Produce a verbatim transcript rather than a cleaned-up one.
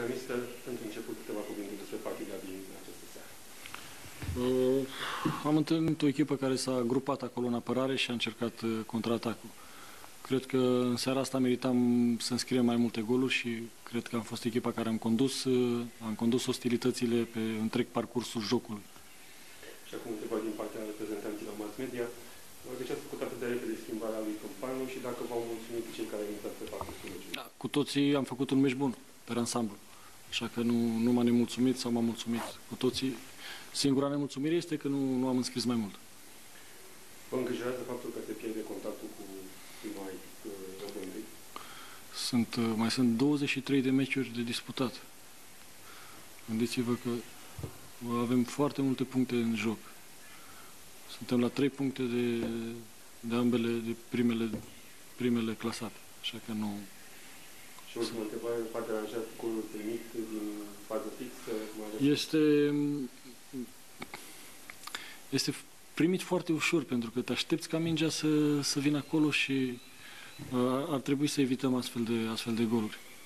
mister, pentru început câteva cuvinte despre partida din această seară. Uh, am întâlnit o echipă care s-a grupat acolo în apărare și a încercat uh, contraatacul. Cred că în seara asta meritam să înscriem mai multe goluri și cred că am fost echipa care am condus, uh, am condus ostilitățile pe întreg parcursul jocului. Și acum câteva din partea reprezentanților mass media. De ce ați făcut atât de repede schimbarea lui Câmpanu și dacă v-au mulțumit cei care au intrat pe parcursul meciului? Da, cu toții am făcut un meci bun, pe ansamblu. Așa că nu, nu m-am nemulțumit sau m-am mulțumit cu toții. Singura nemulțumire este că nu, nu am înscris mai mult. Vă îngrijorează faptul că se pierde contactul cu prima echipă? Sunt, mai sunt douăzeci și trei de meciuri de disputat. Gândiți-vă că avem foarte multe puncte în joc. Suntem la trei puncte de, de ambele, de primele, primele clasate. Așa că nu... Și ultima întrebare, v-a deranjat golul primit din fază fixă? Este, este primit foarte ușor, pentru că te aștepți ca mingea să, să vină acolo și ar trebui să evităm astfel de, astfel de goluri.